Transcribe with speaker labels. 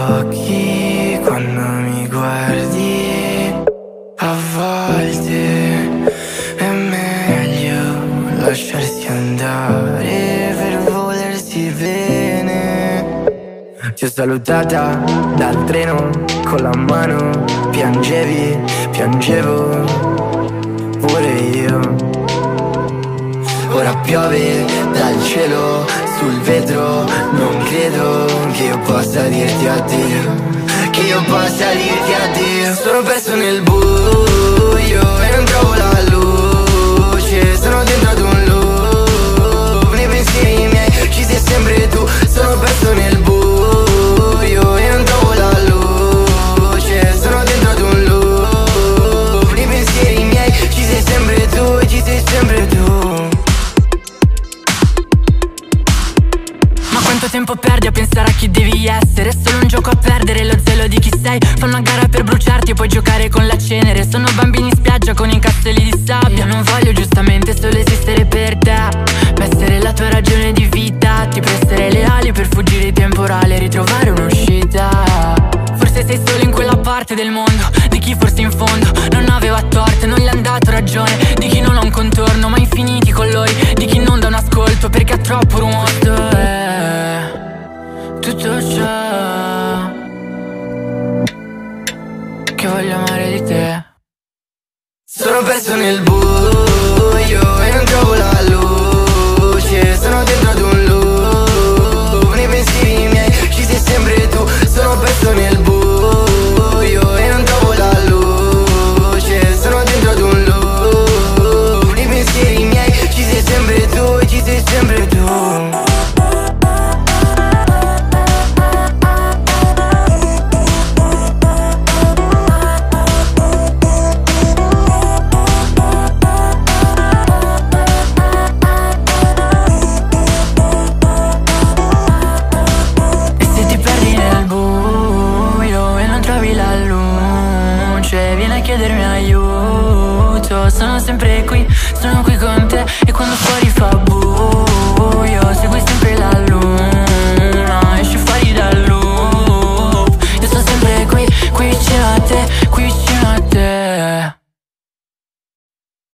Speaker 1: occhi quando mi guardi. A volte è meglio lasciarsi andare per volersi bene. Ti ho salutata dal treno con la mano, piangevi, piangevo pure io. Ora piove dal cielo sul vetro, non credo che io possa dirti addio, che io possa dirti addio. Sono perso nel buio e non trovo la luce, sono dentro ad un loop, nei pensieri miei ci sei sempre tu. Sono perso nel buio e non trovo la luce, sono dentro ad un loop, nei pensieri miei ci sei sempre tu e ci sei sempre tu.
Speaker 2: Quanto tempo perdi a pensare a chi devi essere? È solo un gioco a perdere lo zelo di chi sei. Fanno una gara per bruciarti e poi giocare con la cenere. Sono bambini in spiaggia con i castelli di sabbia. Non voglio giustamente solo esistere per te, ma essere la tua ragione di vita. Ti prestare le ali per fuggire il temporale e ritrovare un'uscita. Forse sei solo in quella parte del mondo di chi forse in fondo non aveva torto e non gli han dato ragione, di chi non ha un contorno ma infiniti colori, di chi non dà un ascolto perché ha troppo rumore. Tutto ciò che voglio amare di te.
Speaker 1: Sono perso nel buio